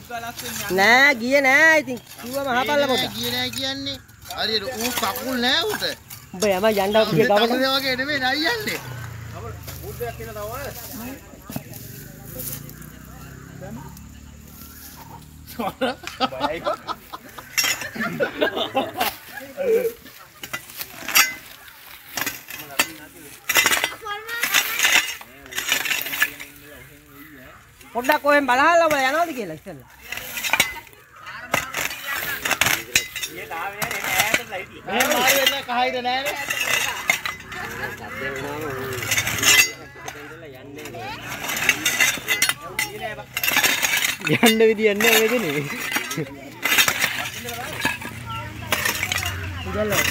නෑ ගියේ නෑ ඉතින් කිව්වම අහපල්ලා පොඩ්ඩක්. ගියේ නෑ කියන්නේ. හරියට ඌ කකුල් නෑ උට. උඹ යම යන්න ඔගේ ගමන. ඒ වගේ නෙමෙයි නයි යන්නේ. බුද්ධයක් කියන තව බයයි. පොඩ්ඩක් ඔයෙන් බලහල්ලා ඔබ යනවද කියලා ඉතින්ලා. ඊට ආවේ නෑ එන්නේ ඈතට ලයිටි. මේ මාරි වෙන්නේ කහිර නෑනේ. යන්න විදියක් නෑ ඔය දෙනේ. ඉතල්ලා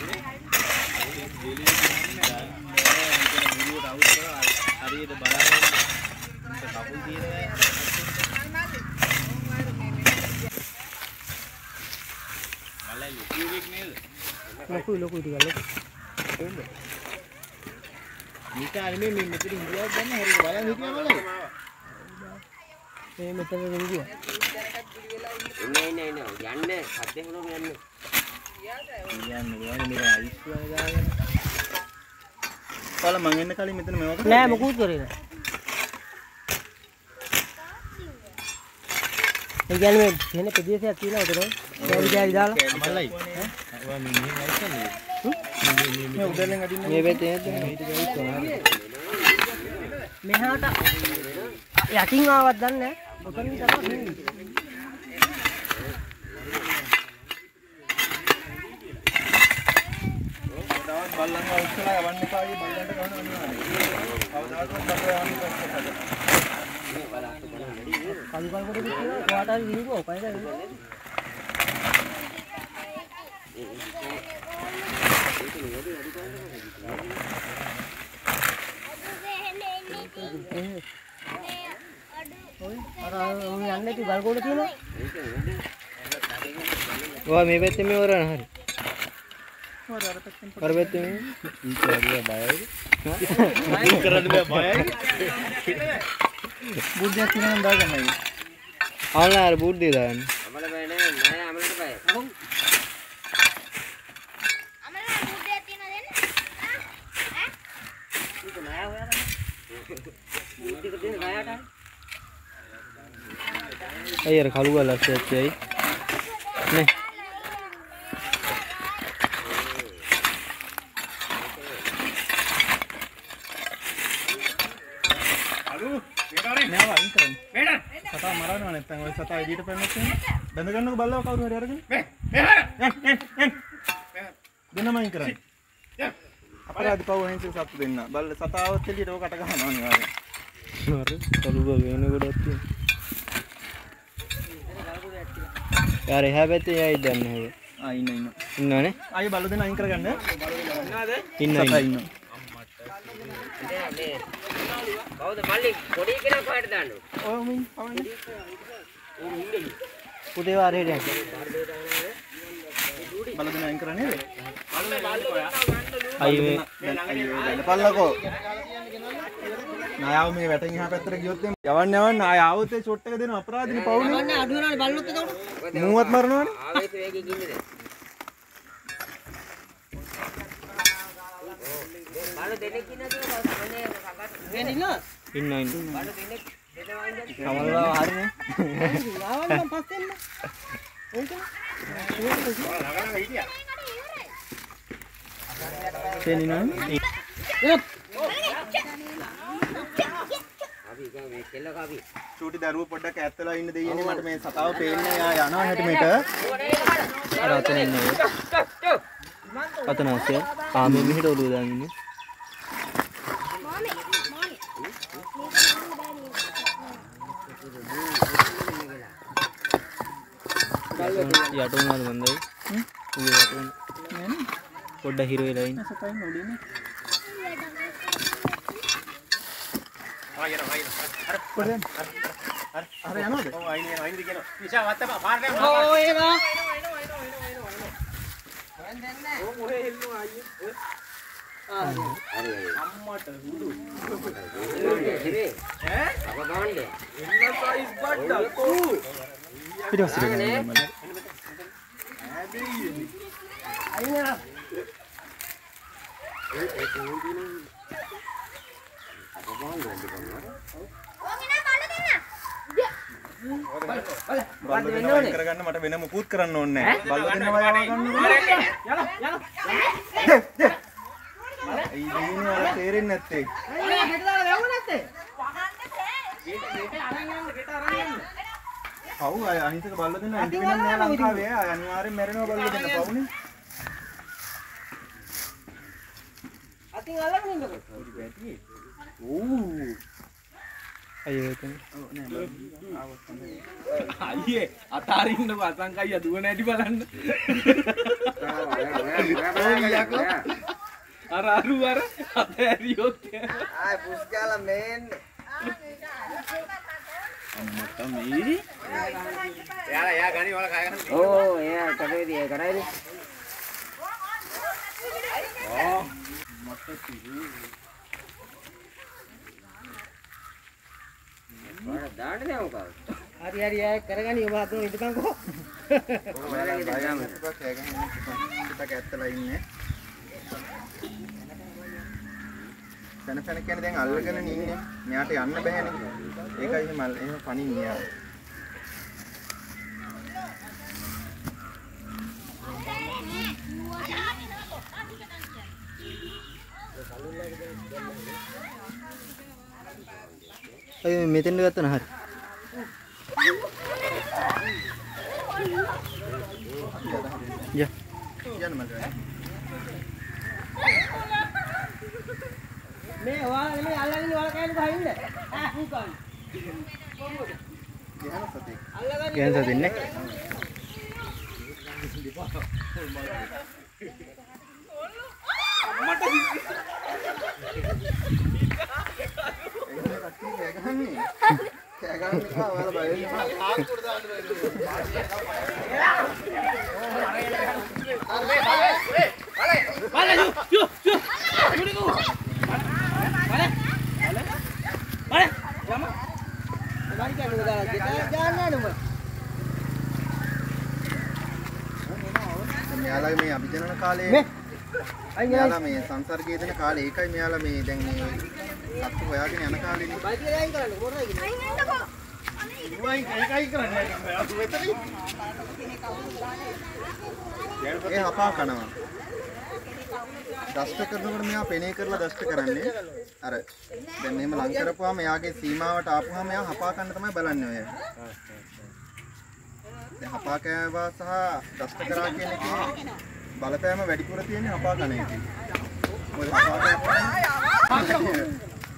හරියට බලාගෙන කකුල් තියෙනවා. මලයි ලියුවෙක් නේද? ලොකු ටිකක් ලොකු. නිකානේ මේ මෙතන ඉන්දියාව ගන්න හරියට බලන් හිටියා මලයි. මේ මෙතන ඉන්දියා. එන්නේ යන්නේ සද්දේ හොනම යන්නේ. යන්නේ මේක අයිස් වල දාගෙන. කොළ මං එන්න කලින් මෙතන මේවා කරා. නෑ මොකුත් කරේ නෑ. ඒ කියන්නේ මේ වෙන ප්‍රදේශයක් තියෙනවද නෝ? කෑලි දාලා. මලයි. ඔයා මේ මෙහෙම ඇවිස්සන්නේ. මේ උඩරෙන් අදින්න මේ වෙතේ මෙහාට යකින් ආවත් දන්නේ නෑ. ඔතනින් තමයි එන්නේ. බල්ලන්ව උස්සලා යවන්න එපා වගේ බල්ලන්ට ගහන අනිවාර්යයි. කවදාකවත් බල්ලෝ යවන්න බෑ. කල් කොට කියලා ඔයාට හරි විහිළුව ඔකයි නේද? අර යන්නේ කි ගල් කොට තියෙනවා. ඔයා මේ පැත්තේ මේ වරන හරි. අර පැත්තේ මේ ඉතින් බයයි. කරන්න බෑ බයයි. බුද්ධයක් කියනනම් දාගන්නයි. ආන්න අර බුද්ධිය දාන්න. අමල බය නෑ අමලට බය. අමල බුද්ධයක් තියන දෙන්න. ඈ? ඒක නෑ ඔයාලා. බුද්ධික දෙන්න ගායට. අය අර කළු ගල් ඇස්සෙච්චයි නේ. නෑ වයින් කරන්න. මේඩන්. සතා මරනවා නැත්නම් ඔය සතා එළියට පැනනොත් එහෙම බැඳ ගන්නකො බල්ලව කවුරු හරි අරගෙන. දෙන්නම අයින් කරන්න. අපරාධ පව වෙනසක් සතු දෙන්න. බල්ල සතාවත් එළියට ඔය කට ගන්නවා අනිවාර්යෙන්. අර කළු ගල් වෙන කොටක් තියෙනවා. යාර එහා පැත්තේ යයි දන්නේ නැහැ. ඉන්නවනේ. ආයේ බල්ල දෙන්න අයින් කරගන්න. ඉන්නවා. සතා ඉන්නවා. මේ කවුද මල්ලි පොඩි කෙනා කොහෙට දාන්නේ? ඔය මින් පවන්නේ. පුතේ වාරේට යන්න. බල්ල දෙන්න අයින් කරන්නේ නේද? අයියේ පල්ලකෝ. නායාව මේ වැටෙන් එහා පැත්තට ගියොත් යවන්න ආය ආවොත් ඒ ෂොට් එක දෙන අපරාධිනේ පවුනේ. යවන්නේ අඩු වෙනානේ බල්ලොත් එතකොට. මූවත් මරනවනේ. ආවේශ වේගයෙන් ඉන්නේ දැන්. බාල දෙනෙක් ඉන්නද තමයි වෙන ඉන්නවා. ඉන්නවා. බාල දෙනෙක් දෙනවා ඉඳන් සමල්ලා හරිනේ. ආවන්න පස්සෙන්න. ඒක. තේනිනවනේ. අපි ගා මේ කෙල්ල කාපි චූටි දරුවෝ පොඩ්ඩක් ඈත් වෙලා ඉන්න දෙයියනේ මට මේ සතාව පේන්නේ යා යනවා හැට මෙට. අර අතන ඉන්නේ. අතන ඇස්සේ. ආ මේ මෙහෙට ඔළුව දාගෙන ඉන්නේ. යට උනාද මන්දයි? ඌ යට උන. නෑනේ. පොඩ්ඩක් හිර වෙලා ඉන්න. සතා ඉන්න උඩින්නේ. අර පොඩ්ඩක්. අර යනවද? ඔව් අයින් කියනවා. විශා වත්තම පාරට යනවා. ඕ එනවා. අම්මට උඩු. ඉරේ ඈ අප ගාන්නේ එන්න සයිස් බඩ කෝ. පිටවස්සේ ගන්න මම. අයියා. බල්ල දෙනවා වයින් කරගන්න මට වෙන මොකුත් කරන්න ඕනේ නැහැ. බල්ල දෙනවා වයින් ගන්න ඕනේ. ඒ දිනේ වල තේරෙන්නේ නැත්තේ. පව් අහිංසක බල්ල දෙනවා ඉන්දිවෙන්නේ නැහැ ලංකාවේ. අනිවාර්යෙන් මැරෙනවා බල්ල දෙන්න පව්නේ. අතින් අල්ලගෙන ඉන්නකො. අයියෝ එතන. අයියේ අතාරින්නකො අසංකයිය දුවන ඇටි බලන්න. අර අරු අර අතෑරියොත් ආයි පුස් ගාලා මේන්නේ. අම්මට මේ යා ගනි වල කය ගන්න. ඕ එයා කඩේදී ඒ කරයිනේ. මට කිව්ව වල දාන්න නෑ මොකද? හරි හරි ආයෙ කරගනි ඔබ අතෝ ඉඳපන්කෝ. ඔයාලා බයම ටිකක් ඇත්තලා ඉන්නේ. තන කියන්නේ දැන් අල්ලගෙන ඉන්නේ. මෙයාට යන්න බෑනේ. ඒකයි එහෙම පණින්නේ යා. අයියෝ මෙතෙන්ද ගත්තා නහරි. යා. යන්න මල්ලේ. මේ ඔයාලා නෙමෙයි අල්ලගෙන ඔයාලා කෑල්ල ගහින්න. ඌ කන්න. ගහන සතේ. අල්ලගන්න. ගෑන්සා දෙන්නේ. මෙයාලා මේ අභිජනන කාලේ මෙයාලා මේ සංසර්ගයේ දෙන කාලේ ඒකයි මෙයාලා මේ දැන් මේ සත්තු හොයාගෙන යන කාලේනේ. බයිකේ අයින් කරන්න කොරයි කියන්නේ. අයින් වෙන්නකෝ. ඒකයි කරන්නේ. ඒ හපා කනවා. දෂ්ට කරනකොට මෙයා පෙනේ කරලා දෂ්ට කරන්නේ. අර දැන් මෙහෙම ලං කරපුවාම එයාගේ සීමාවට ආපුවාම එයා හපා කන්න තමයි බලන්නේ ඔය. දැන් හපා කෑවා සහ දෂ්ට කරා කියන එකේ බලපෑම වැඩිපුර තියෙන්නේ හපා කන එකේ. මොකද හපා කෑවා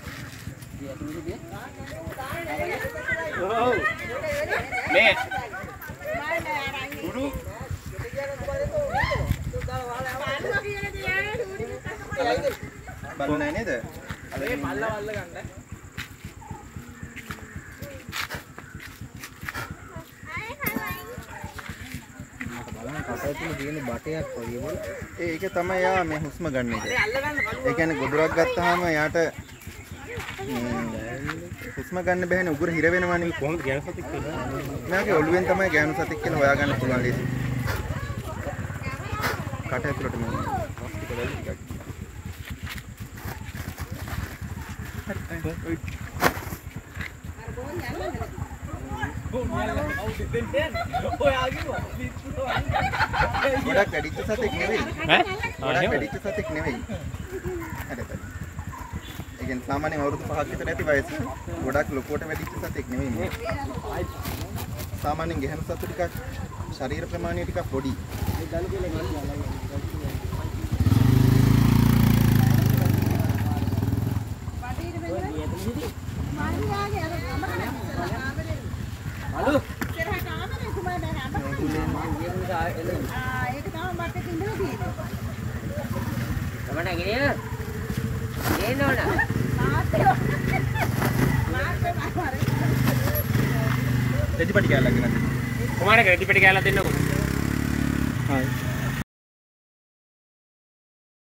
මේ උඩු බලන්නේ නේද? මේ පල්ල වල්ල ගන්න. ඒක තමයි යා මේ හුස්ම ගන්න එක. ඒ කියන්නේ ගොදුරක් ගත්තාම යාට හුස්ම ගන්න බැහැනේ උගුර හිර වෙනවනේ. කොහොමද ගෑනු සතෙක් කියලා? මෙයාගේ ඔළුවෙන් තමයි ගෑනු සතෙක් කියලා හොයාගන්න පුළුවන් ලේසි. කට ඇතුළට මේ ගොඩක් වැඩිච්ච සතෙක් නෙවෙයි. ගොඩක් වැඩිච්ච සතෙක් නෙවෙයි. හරිද? ඒ කියන්නේ සාමාන්‍යයෙන් අවුරුදු 5ක් විතර ඇති වයස. ගොඩක් ලොකුවට වැඩිච්ච සතෙක් නෙවෙයි මේ. සාමාන්‍යයෙන් ගැහණු සතු ටිකක් ශරීර ප්‍රමාණය ටිකක් පොඩි. හලෝ ඉස්සරහ කාමරේ කුමාර දැන් අප ඒක තමයි මට ඉඳලා තියෙන්නේ. තමන්න ගෙනියන ගේනවන රෙදිපටි කෑල්ලක් ගෙනත් කුමාරගේ රෙදිපටි කෑල්ලක් දෙන්නකෝ. හායි.